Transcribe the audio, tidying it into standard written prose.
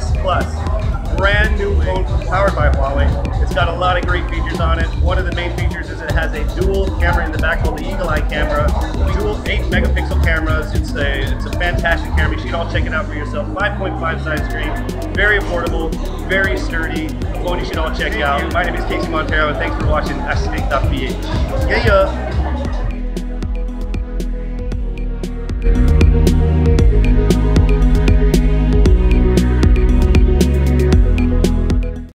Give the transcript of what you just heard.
X Plus. Brand new phone powered by Huawei. It's got a lot of great features on it. One of the main features is it has a dual camera in the back called the Eagle Eye camera. Dual 8 megapixel cameras. It's a fantastic camera. You should all check it out for yourself. 5.5 size screen. Very affordable, very sturdy. A phone you should all check out. My name is Montero, and thanks for watching ASTIG.PH. Yeah.